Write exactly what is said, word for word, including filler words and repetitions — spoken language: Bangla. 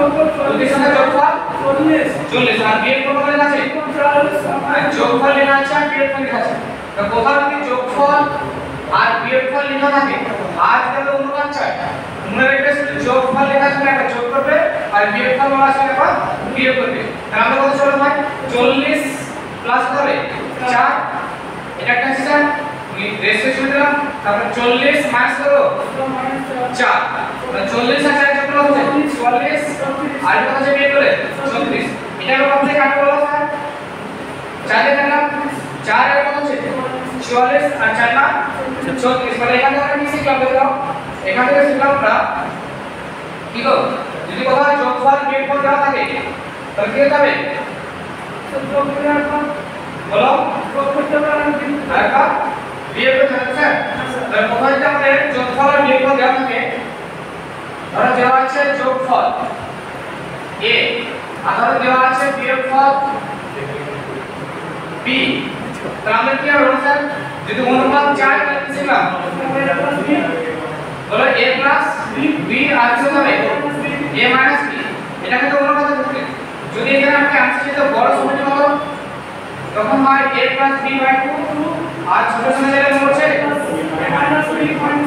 দুটির সাথে যোগফল চল্লিশ আর বিয়োগফল কত লেখা আছে আর যোগফল লেখা আছে আর বিয়োগফল লেখা আছে তো কোথাও যদি যোগফল আর বিয়োগফল লেখা থাকে আর যদি অনুপাত চাই মনে রাখবে শুধু যোগফল লেখা আছে একটা যোগ করবে আর বিয়োগফল বলা আছে একটা বিয়োগ করবে তাহলে আমরা কত চলে ভাই চল্লিশ প্লাস করে চার এটা একটা হিসাব রেশিও দিলাম তারপর চল্লিশ মাইনাস করো চার মানে চল্লিশ আর চার যোগ করলে হচ্ছে চুয়াল্লিশ আর কত আছে বিয়োগ করে ছত্রিশ এটা কত থেকে কাটবো বলো স্যার চার থেকে কাটলাম চার আর কত হচ্ছে চুয়াল্লিশ আর চার না ছত্রিশ মানে এখান থেকে আমরা কি শিখলাম দেখো এখান থেকে শিখলাম আমরা কি গো যদি কোথাও যোগফল বিয়োগফল দেওয়া থাকে তাহলে কি হতে হবে বলো যোগ করতে পারবেন আরেকবার বিয়োগ করতে হবে স্যার তাহলে কোথাও যদি আমাদের যোগফল আর বিয়োগফল দেওয়া থাকে ধরো দেওয়া আছে যোগফল a আর ধরো দেওয়া আছে বিয়োগফল b তাহলে আমরা কি হবে স্যার যদি অনুপাত চার তাহলে কি শিখলাম বলো a b আর কি হবে a b এটাকে তো অনুপাত করতে যদি এখানে আমাকে আনসার দিতে বড় সংখ্যা কত তখন হয় a b/টু আর ছোট সংখ্যা যেটা হচ্ছে -b